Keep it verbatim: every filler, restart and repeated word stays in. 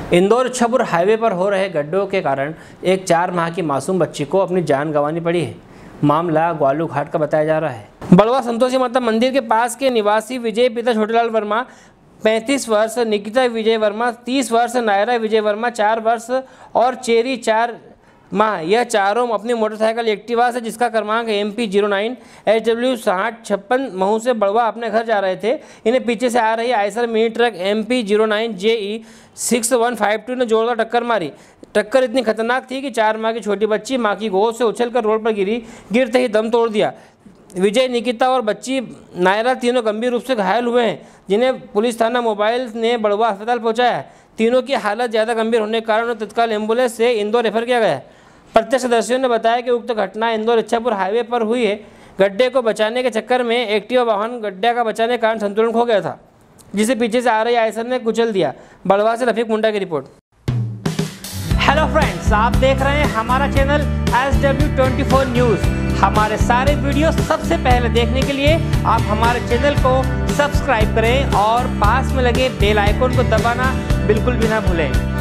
Indore Ichhapur highway पर हो रहे गड्ढों के कारण एक चार माह की मासूम बच्ची को अपनी जान गंवानी पड़ी है। मामला ग्वालू घाट का बताया जा रहा है। बड़वा संतोषी माता मंदिर के पास के निवासी विजय पिता छोटेलाल वर्मा पैंतीस वर्ष, निकिता विजय वर्मा तीस वर्ष, नायरा विजय वर्मा चार वर्ष और चेरी चार माह, यह चारों अपनी मोटरसाइकिल एक्टिवा से जिसका क्रमांक M P zero nine H W साठ छप्पन महू से बड़वा अपने घर जा रहे थे। इन्हें पीछे से आ रही Eicher mini truck M P zero nine J E six one five two ने जोरदार टक्कर मारी। टक्कर इतनी खतरनाक थी कि चार माह की छोटी बच्ची माँ की गोद से उछलकर रोड पर गिरी। गिरते ही दम तोड़ दिया। विजय, निकिता और बच्ची नायरा तीनों गंभीर रूप से घायल हुए हैं, जिन्हें पुलिस थाना मोबाइल ने बड़वा अस्पताल पहुंचाया है। तीनों की हालत ज़्यादा गंभीर होने के कारण उन्हें तत्काल एम्बुलेंस से इंदौर रेफर किया गया है। प्रत्यक्षदर्शियों ने बताया कि उक्त घटना इंदौर इच्छापुर हाईवे पर हुई है। गड्ढे को बचाने के चक्कर में एक्टिवा वाहन गड्ढे का बचाने के कारण संतुलन खो गया था, जिसे पीछे से आ रही आयसर ने कुचल दिया। बड़वा से रफीक मुंडा की रिपोर्ट। हेलो फ्रेंड्स, आप देख रहे हैं हमारा channel S W twenty four news. हमारे सारे वीडियो सबसे पहले देखने के लिए आप हमारे चैनल को सब्सक्राइब करें और पास में लगे बेल आइकन को दबाना बिल्कुल भी ना भूलें।